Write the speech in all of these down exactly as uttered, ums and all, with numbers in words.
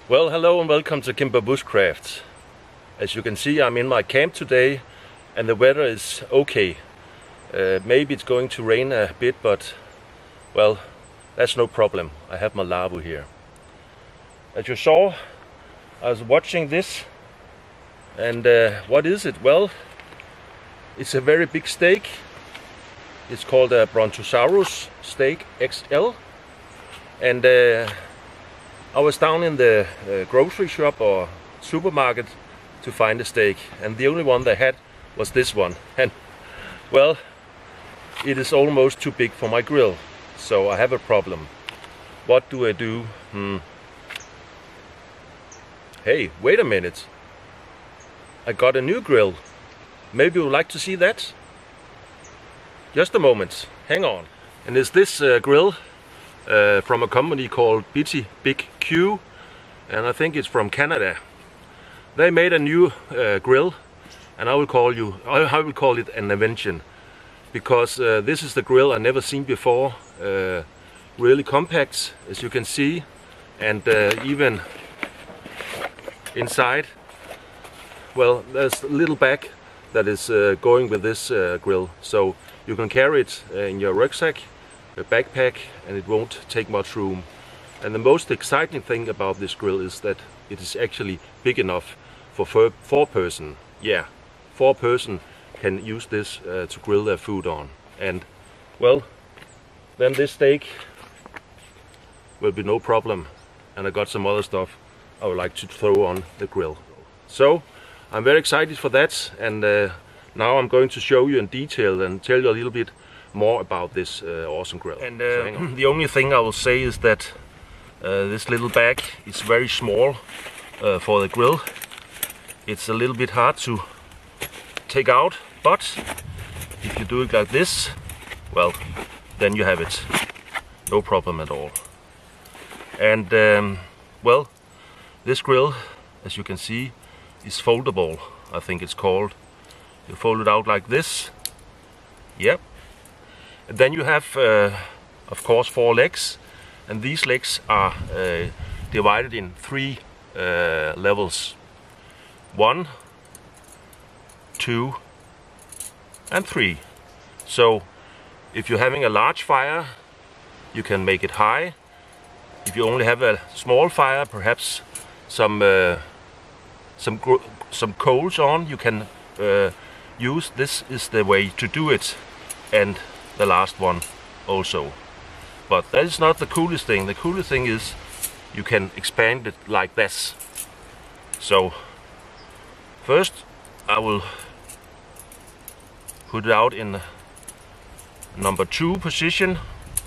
Well, hello and welcome to Kimber Bushcraft. As you can see, I'm in my camp today and the weather is okay. Uh, maybe it's going to rain a bit, but well, that's no problem. I have my Lavu here. As you saw, I was watching this, and uh, what is it? Well, it's a very big steak. It's called a Brontosaurus steak X L, and uh, I was down in the uh, grocery shop or supermarket to find a steak, and the only one they had was this one. And well, it is almost too big for my grill, so I have a problem. What do I do? Hmm. Hey, wait a minute. I got a new grill. Maybe you would like to see that? Just a moment. Hang on. And it's this uh, grill Uh, from a company called Bitty Big Q, and I think it's from Canada. They made a new uh, grill, and I will call you I will call it an invention, because uh, this is the grill I never seen before. Uh, really compact, as you can see, and uh, even inside, well, there's a little bag that is uh, going with this uh, grill, so you can carry it uh, in your rucksack, a backpack, and it won't take much room. And the most exciting thing about this grill is that it is actually big enough for four, four person. Yeah, four person can use this uh, to grill their food on. And well, then this steak will be no problem. And I got some other stuff I would like to throw on the grill. So I'm very excited for that, and uh, now I'm going to show you in detail and tell you a little bit more about this uh, awesome grill. And uh, so the only thing I will say is that uh, this little bag is very small uh, for the grill. It's a little bit hard to take out, but if you do it like this, well, then you have it. No problem at all. And um, well, this grill, as you can see, is foldable. I think it's called. You fold it out like this. Yep. And then you have, uh, of course, four legs, and these legs are uh, divided in three uh, levels. One, two, and three. So if you're having a large fire, you can make it high. If you only have a small fire, perhaps some uh, some some coals on, you can uh, use this. Is the way to do it. And the last one also. But that is not the coolest thing. The coolest thing is you can expand it like this. So first I will put it out in number two position,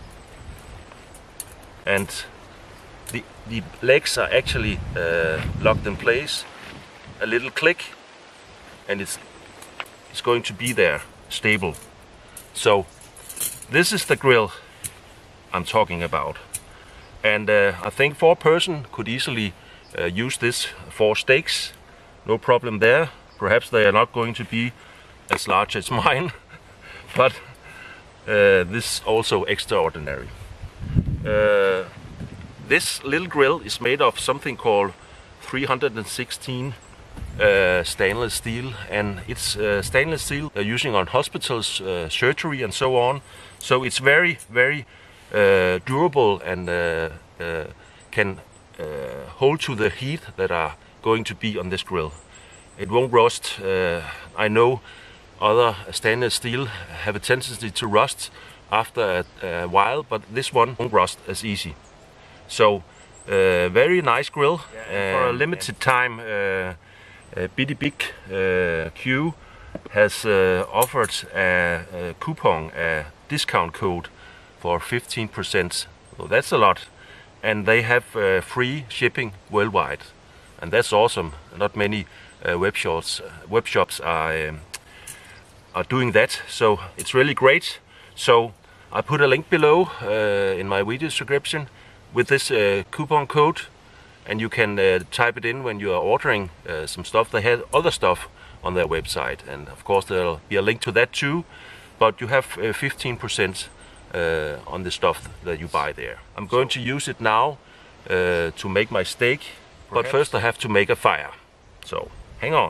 and the, the legs are actually uh, locked in place. A little click and it's, it's going to be there, stable. So this is the grill I'm talking about, and uh, I think four person could easily uh, use this for steaks. No problem there. Perhaps they are not going to be as large as mine, but uh, this is also extraordinary. Uh, this little grill is made of something called three hundred sixteen Uh, stainless steel, and it's uh, stainless steel uh, using on hospitals, uh, surgery and so on. So it's very very uh, durable and uh, uh, can uh, hold to the heat that are going to be on this grill. It won't rust. Uh, I know other stainless steel have a tendency to rust after a, a while, but this one won't rust as easy. So uh, very nice grill. Yeah, for a limited time, uh, Uh, Bitty Big uh, Q has uh, offered a, a coupon, a discount code for fifteen percent. So that's a lot, and they have uh, free shipping worldwide, and that's awesome. Not many uh, web shops uh, web shops are um, are doing that, so it's really great. So I put a link below uh, in my video description with this uh, coupon code. And you can uh, type it in when you are ordering uh, some stuff. They have other stuff on their website, and of course there'll be a link to that too. But you have uh, fifteen percent uh, on the stuff that you buy there. I'm going to use it now uh, to make my steak, but first I have to make a fire. So hang on.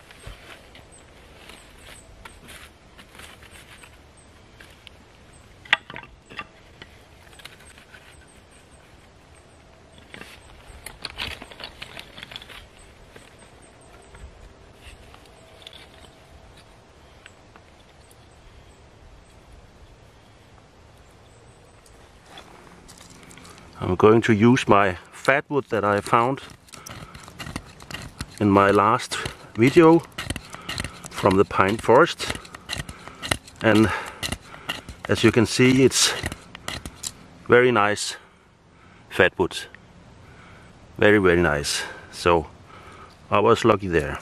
I'm going to use my fat wood that I found in my last video from the pine forest, and as you can see, it's very nice fat wood, very very nice. So I was lucky there.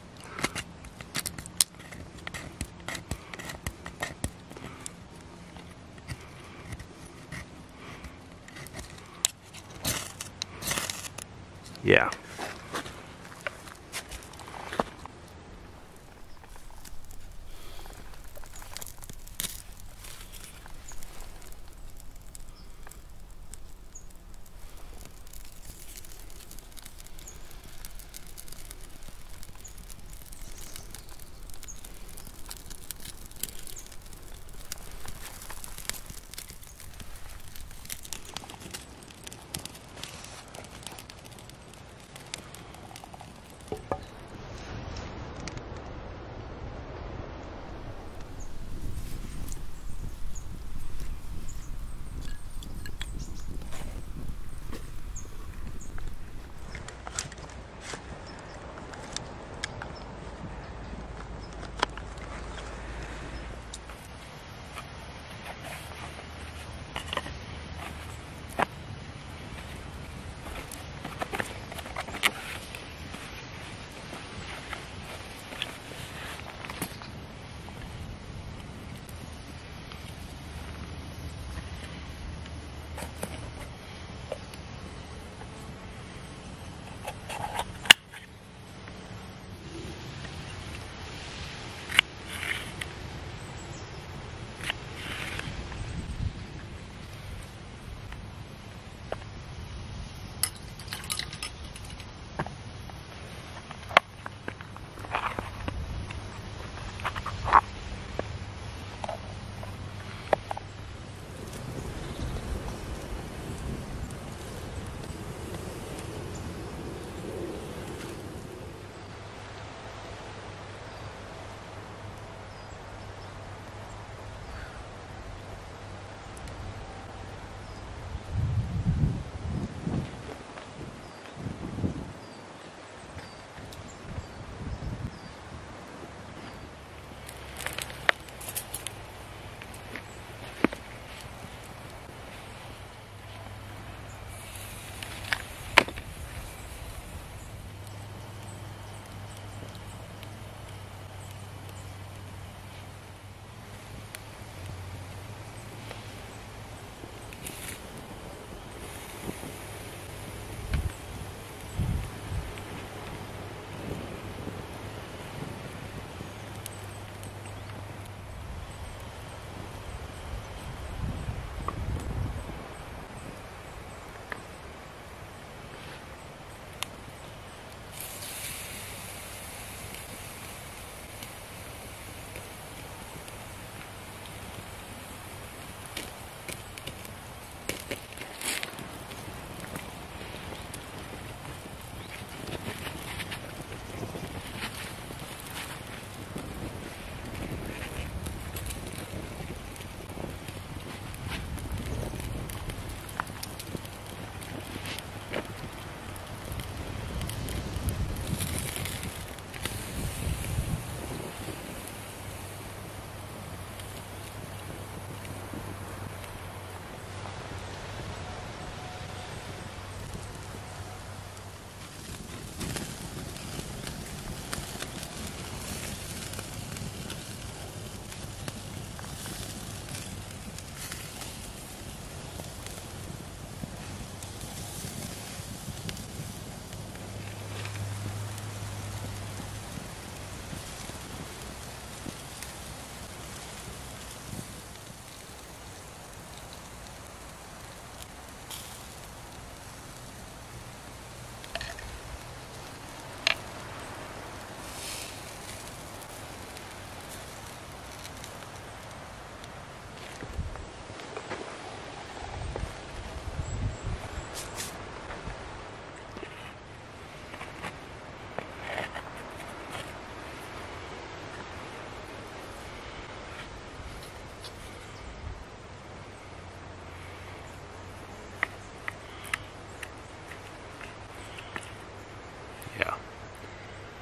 Yeah.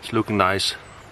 It's looking nice.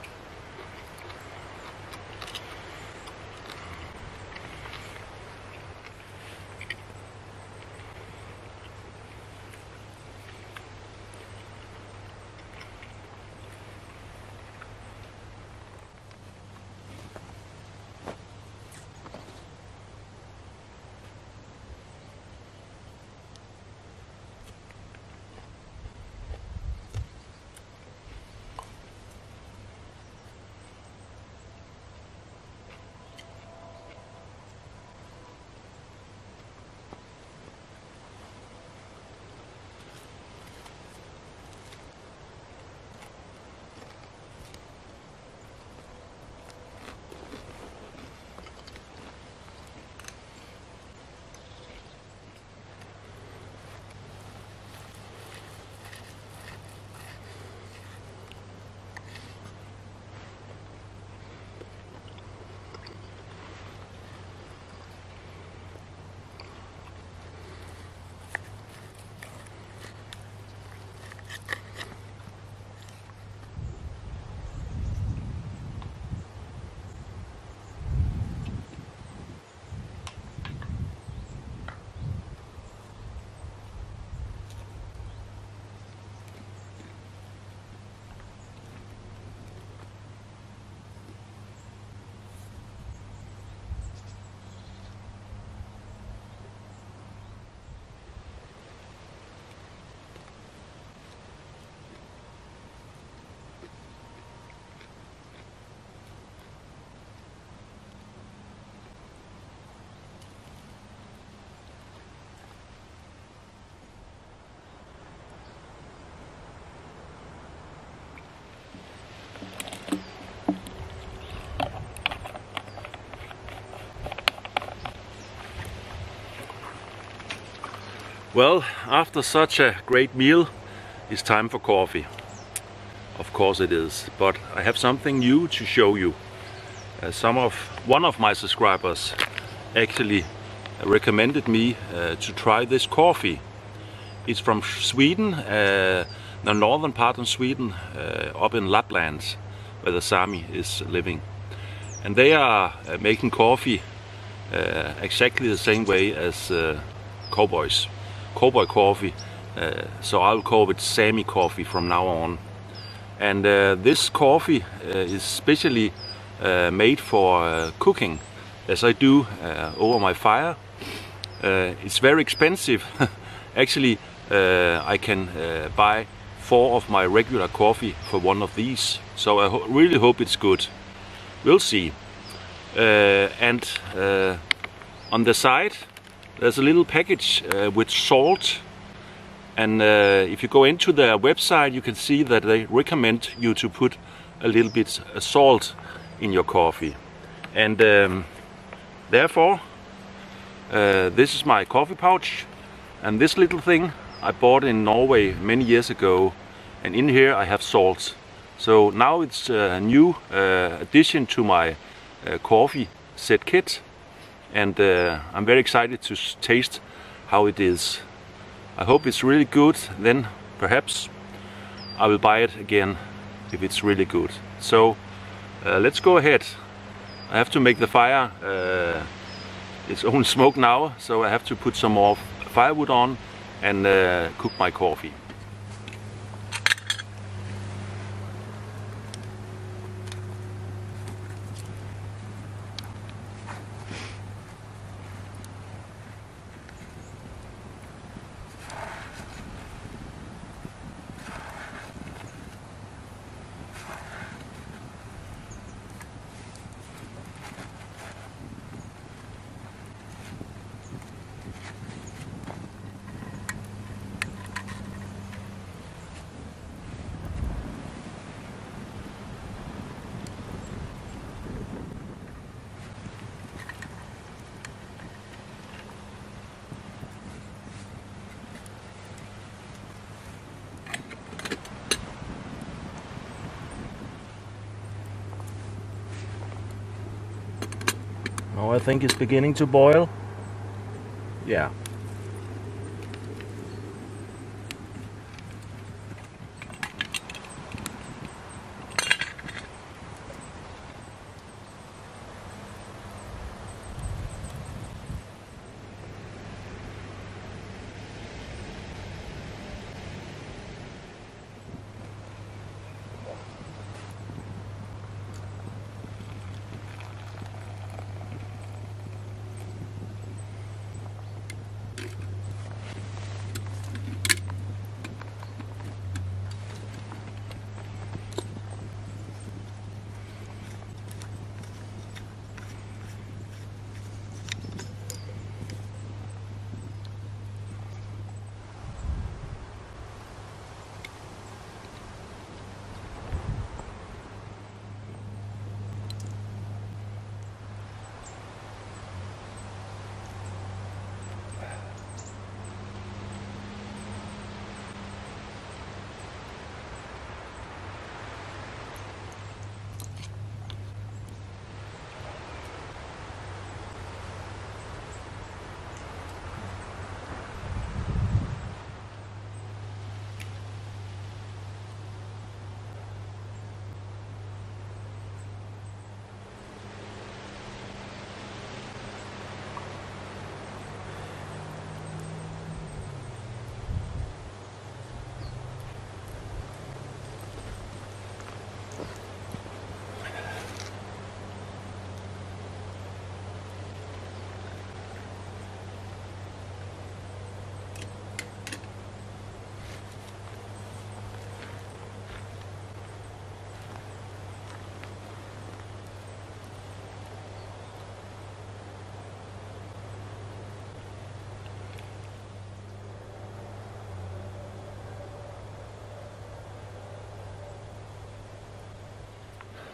Well, after such a great meal, it's time for coffee. Of course it is, but I have something new to show you. Uh, some of one of my subscribers actually recommended me uh, to try this coffee. It's from Sweden, uh, the northern part of Sweden, uh, up in Lapland, where the Sami is living. And they are uh, making coffee uh, exactly the same way as uh, cowboys. Cowboy coffee, uh, so I'll call it Sami coffee from now on. And uh, this coffee uh, is specially uh, made for uh, cooking, as I do uh, over my fire. Uh, it's very expensive. Actually, uh, I can uh, buy four of my regular coffee for one of these. So I ho really hope it's good. We'll see. Uh, and uh, on the side, there's a little package uh, with salt, and uh, if you go into their website you can see that they recommend you to put a little bit of salt in your coffee. And um, therefore uh, this is my coffee pouch, and this little thing I bought in Norway many years ago, and in here I have salt. So now it's a new uh, addition to my uh, coffee set kit. And uh, I'm very excited to taste how it is. I hope it's really good, then perhaps I will buy it again if it's really good. So uh, let's go ahead. I have to make the fire. Uh, it's only smoke now, so I have to put some more firewood on and uh, cook my coffee. Now I think it's beginning to boil. Yeah.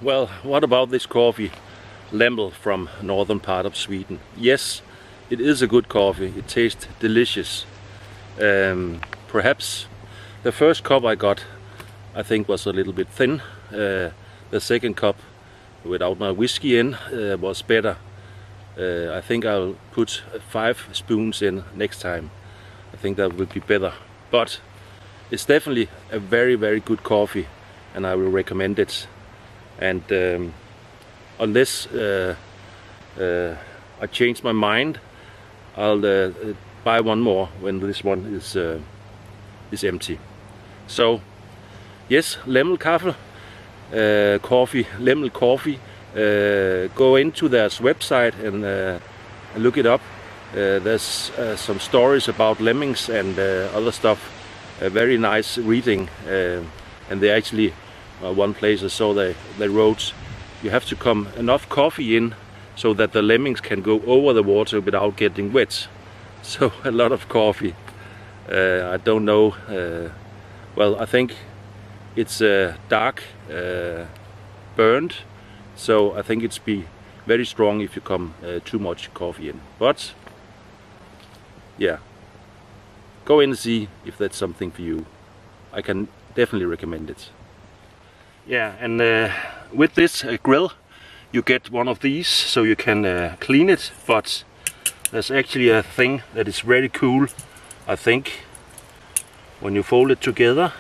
Well, what about this coffee? Lemel from northern part of Sweden. Yes, it is a good coffee. It tastes delicious. Um, perhaps the first cup I got, I think, was a little bit thin. Uh, the second cup, without my whiskey in, uh, was better. Uh, I think I'll put five spoons in next time. I think that would be better. But it's definitely a very, very good coffee, and I will recommend it. And um, unless uh, uh, I change my mind, I'll uh, buy one more when this one is uh, is empty. So yes, Lemel Kaffe, uh, coffee, Lemel coffee. Uh, go into their website and uh, look it up. Uh, there's uh, some stories about lemmings and uh, other stuff. Uh, very nice reading, uh, and they actually uh, one place I saw they they wrote, you have to come enough coffee in so that the lemmings can go over the water without getting wet. So a lot of coffee. Uh, I don't know. Uh, well, I think it's uh, dark, uh, burned. So I think it's be very strong if you come uh, too much coffee in. But yeah, go in and see if that's something for you. I can definitely recommend it. Yeah, and uh, with this uh, grill you get one of these so you can uh, clean it, but there's actually a thing that is very cool, I think, when you fold it together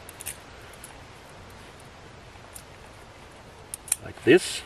like this.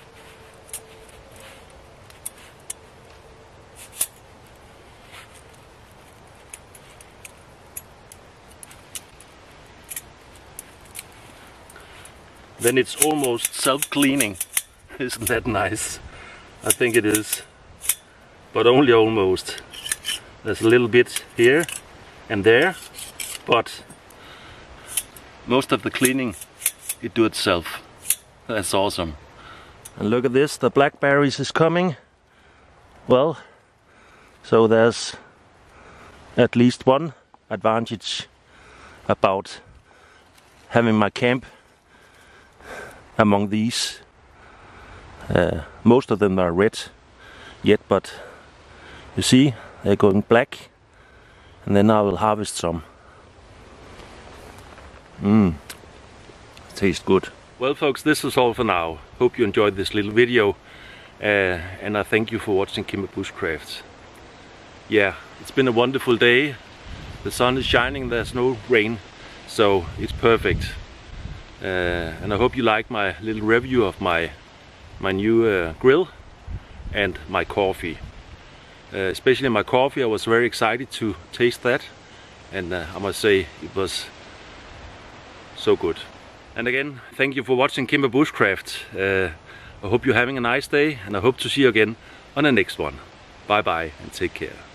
Then it's almost self-cleaning. Isn't that nice? I think it is, but only almost. There's a little bit here and there, but most of the cleaning it do itself. That's awesome. And look at this, the blackberries is coming. Well, so there's at least one advantage about having my camp among these. Uh, most of them are red yet, but you see they're going black, and then I will harvest some. Mmm, tastes good. Well folks, this is all for now. Hope you enjoyed this little video, uh, and I thank you for watching Kimber Bushcraft. Yeah, it's been a wonderful day. The sun is shining, there's no rain, so it's perfect. Uh, and I hope you like my little review of my my new uh, grill and my coffee. Uh, especially my coffee, I was very excited to taste that, and uh, I must say it was so good. And again, thank you for watching Kimber Bushcraft. Uh, I hope you're having a nice day, and I hope to see you again on the next one. Bye bye and take care.